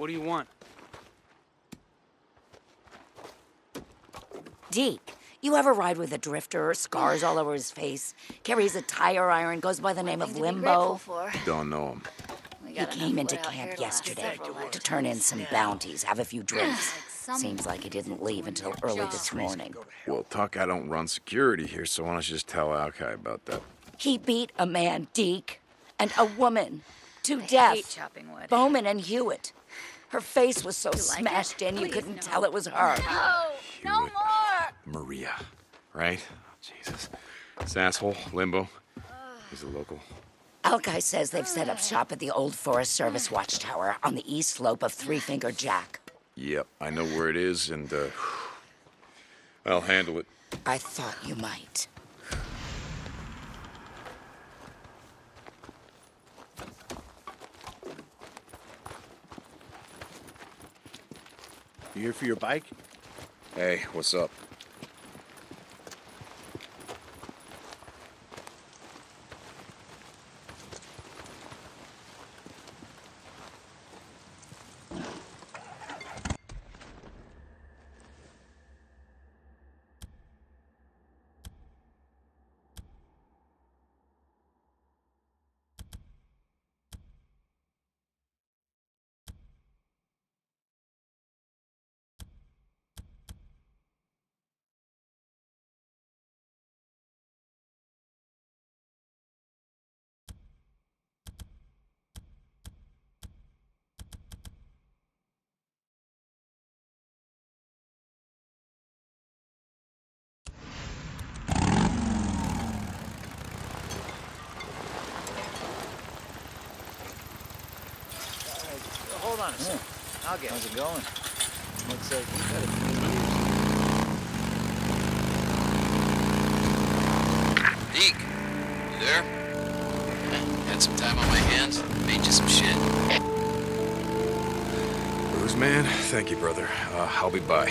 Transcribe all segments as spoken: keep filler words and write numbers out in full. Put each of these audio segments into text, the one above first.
What do you want? Deke, you ever ride with a drifter, scars all over his face, carries a tire iron, goes by the name of Limbo? Don't know him. He came into camp yesterday to turn in some bounties, have a few drinks. Seems like he didn't leave until early this morning. Well, Tuck, I don't run security here, so why don't you just tell Alkai about that? He beat a man, Deke, and a woman to death. Bowman and Hewitt. Her face was so smashed in you couldn't tell it was her. Oh, no more! Maria, right? Jesus. This asshole, Limbo, he's a local. Alkai says they've set up shop at the old Forest Service watchtower on the east slope of Three Finger Jack. Yep, I know where it is, and, uh, I'll handle it. I thought you might. You here for your bike? Hey, what's up? Hold on a second. Yeah. I'll get How's it going? Looks like you got a few Deke, you there? Had some time on my hands. Made you some shit. Booze man, thank you, brother. Uh, I'll be by.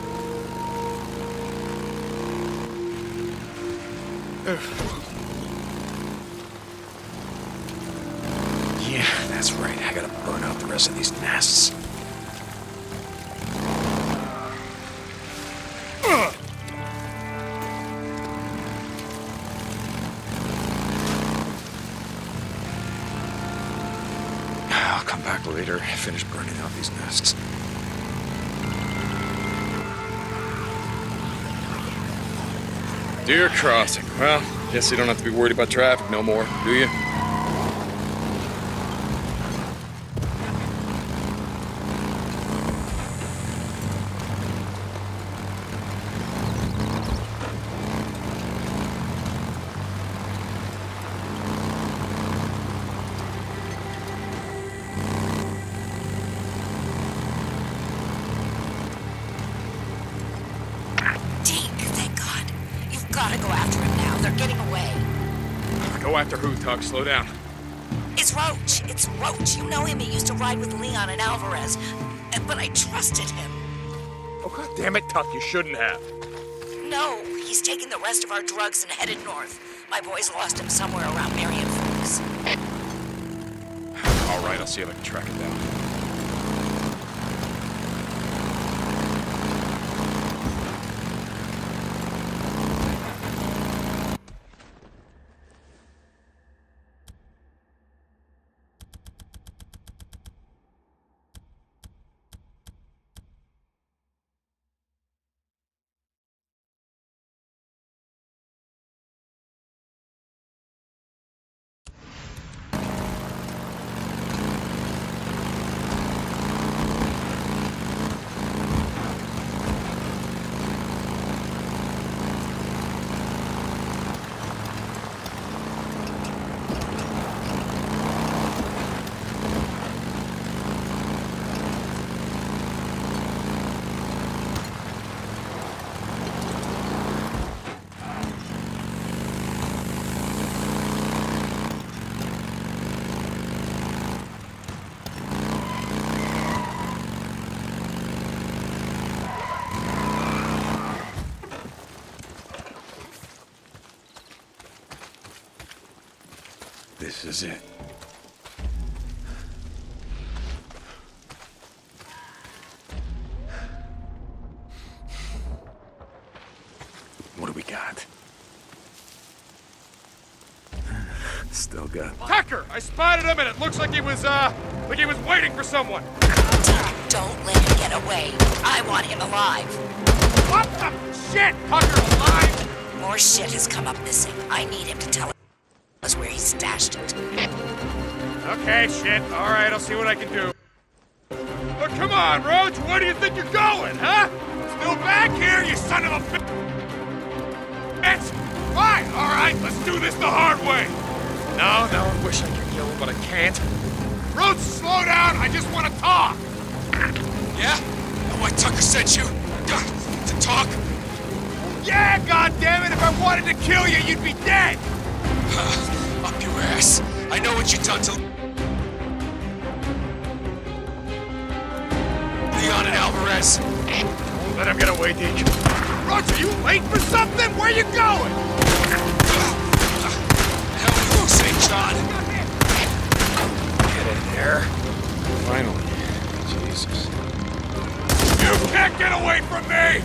Yeah, that's right. I gotta burn out the rest of these nests. I'll come back later, finish burning out these nests. Deer crossing. Well, guess you don't have to be worried about traffic no more, do you? Go after who, Tuck? Slow down. It's Roach. It's Roach. You know him. He used to ride with Leon and Alvarez. But I trusted him. Oh, God damn it, Tuck. You shouldn't have. No, he's taking the rest of our drugs and headed north. My boys lost him somewhere around Marion Forks. All right, I'll see if I can track it down. This is it. got. Still got. Tucker! I spotted him and it looks like he was, uh, like he was waiting for someone. Don't let him get away. I want him alive. What the shit? Tucker alive? More shit has come up missing. I need him to tell us where he stashed it. Okay, shit. All right, I'll see what I can do. But come on, Roach. Where do you think you're going, huh? Still back here, you son of a bitch? Fine, all right. Let's do this the hard way. No, no, I wish I could kill him, but I can't. Roach, slow down. I just want to talk. Yeah? That why Tucker sent you? To talk? Yeah, goddammit. If I wanted to kill you, you'd be dead. Up your ass. I know what you done to Leon and Alvarez. Let him get away, Deke. Roach, are you late for something? Where you going? Hell with you, Saint John. Get in there. Finally. Jesus. You can't get away from me!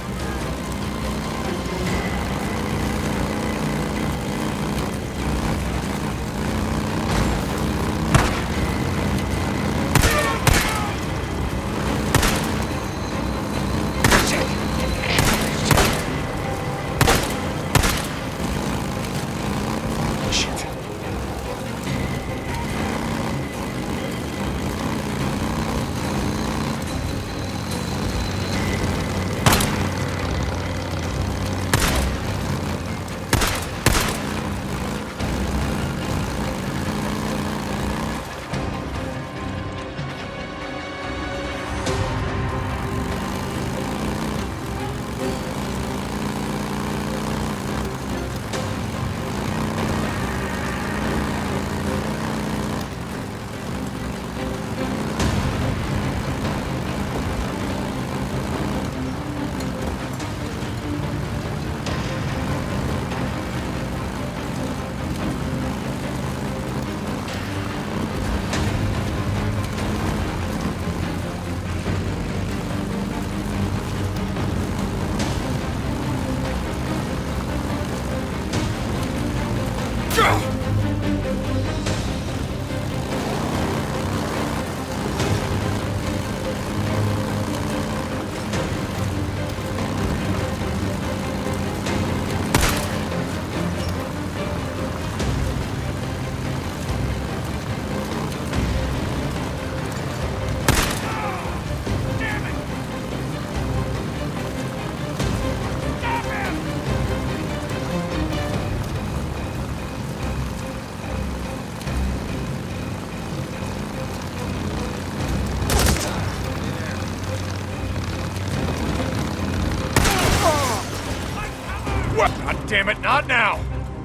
God damn it, not now!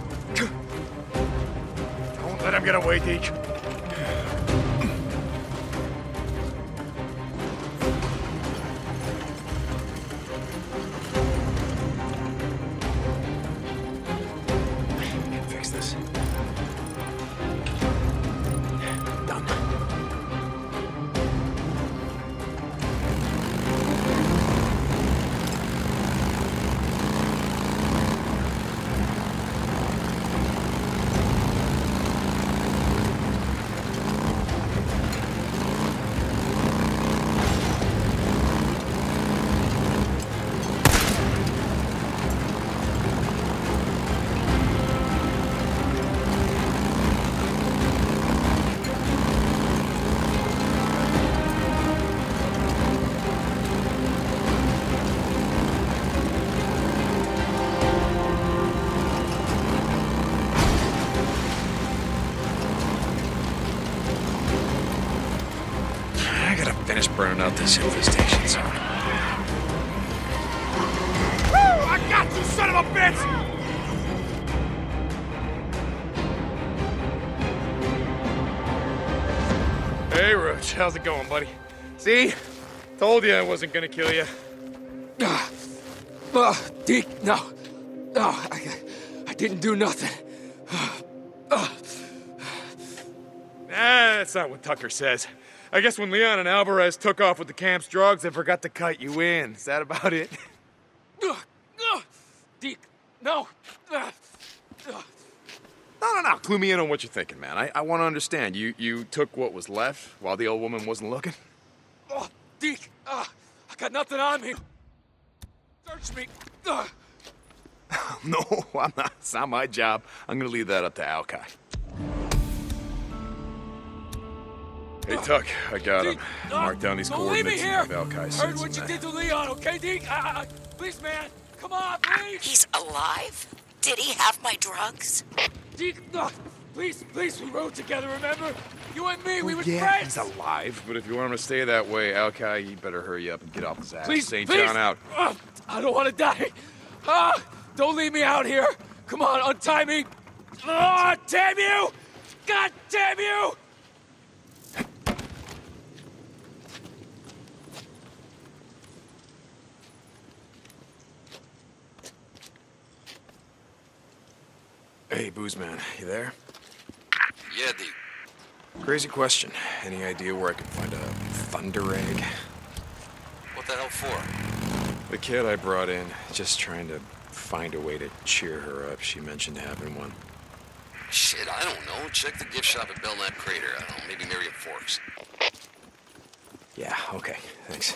Don't let him get away, Deke. Fix this. Done. Finish burning out this infestation zone. Woo! I got you, son of a bitch! Hey, Roach, how's it going, buddy? See? Told you I wasn't gonna kill you. Ah, oh, Deke, no. No, I, I didn't do nothing. Ah, ah. Ah, that's not what Tucker says. I guess when Leon and Alvarez took off with the camp's drugs, they forgot to cut you in. Is that about it? Ah, ah. Deke, No. Uh, uh. No, no, no. Clue me in on what you're thinking, man. I, I want to understand. You you took what was left while the old woman wasn't looking? Oh, Deke, uh, I got nothing on me. Search me. Uh. No, I'm not. It's not my job. I'm gonna leave that up to Alki. Hey, Tuck, I got him. Deke, Mark down these don't leave me coordinates here. and have Alki Heard send what you some did to Leon, okay, Deke? Uh, uh, please, man. Come on, please. He's alive? Did he have my drugs? Deke, uh, please, please, we rode together, remember? You and me, we were Yeah, friends. he's alive. But if you want him to stay that way, Alki, you better hurry up and get off his ass. Please, Saint please. John out. Uh, I don't want to die. Ah, don't leave me out here. Come on, untie me. Ah, damn you! God damn you! Hey, Boozman, you there? Yeah, Deke. Crazy question. Any idea where I can find a thunder egg? What the hell for? The kid I brought in, just trying to find a way to cheer her up. She mentioned having one. Shit, I don't know. Check the gift shop at Belknap Crater. I don't know, maybe Miriam Forks. Yeah, okay, thanks.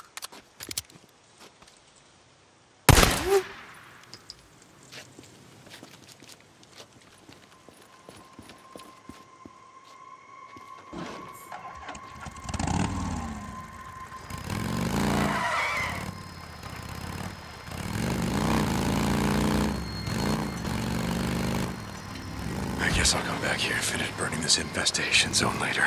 I guess I'll come back here and finish burning this infestation zone later.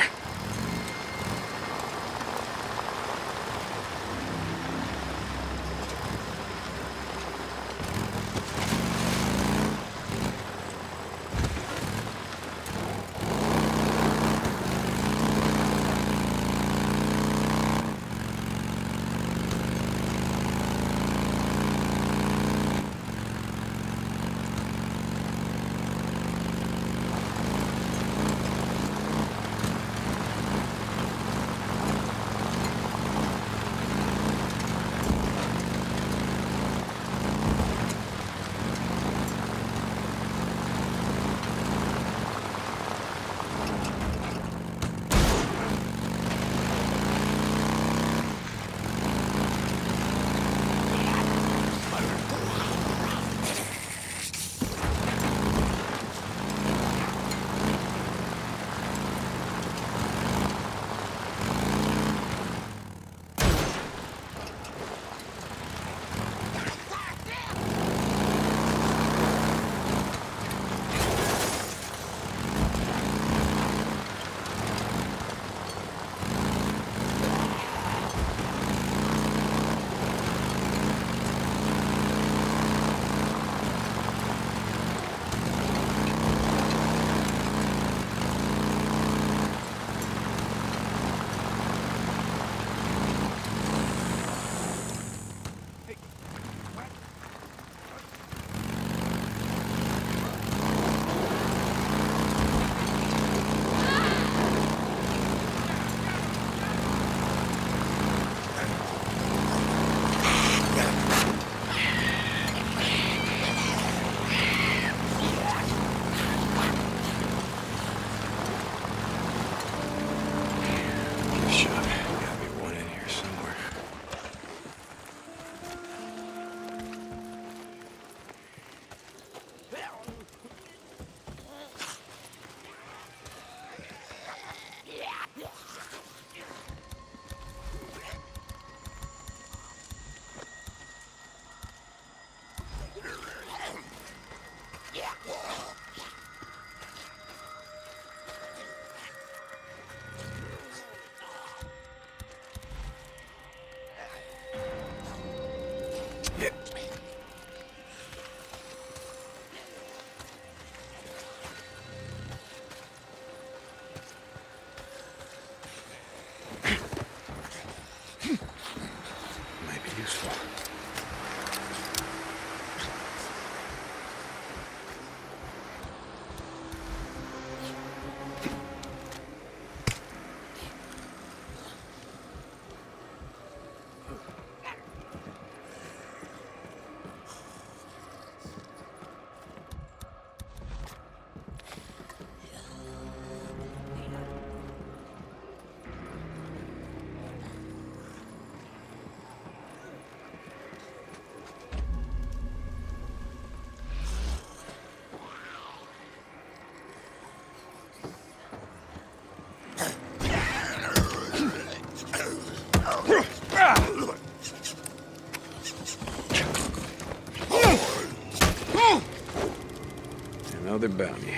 Another bounty.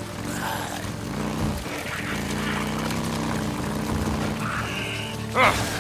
Ugh.